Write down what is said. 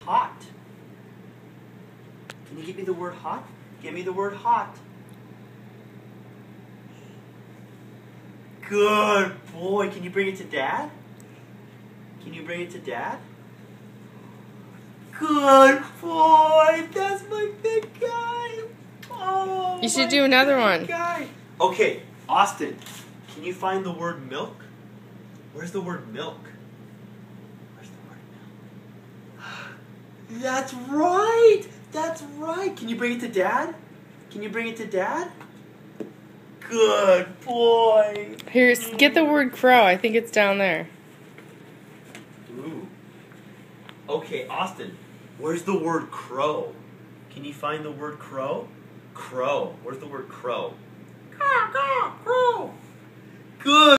Hot. Can you give me the word hot? Give me the word hot. Good boy. Can you bring it to Dad? Can you bring it to Dad? Good boy. That's my big guy. Oh, You should do another one. Guy. Okay, Austin, can you find the word milk? Where's the word milk? Where's the word milk? That's right. That's right. Can you bring it to Dad? Can you bring it to Dad? Good boy. Here, get the word crow. I think it's down there. Ooh. Okay, Austin, where's the word crow? Can you find the word crow? Crow. Where's the word crow? Crow. Good.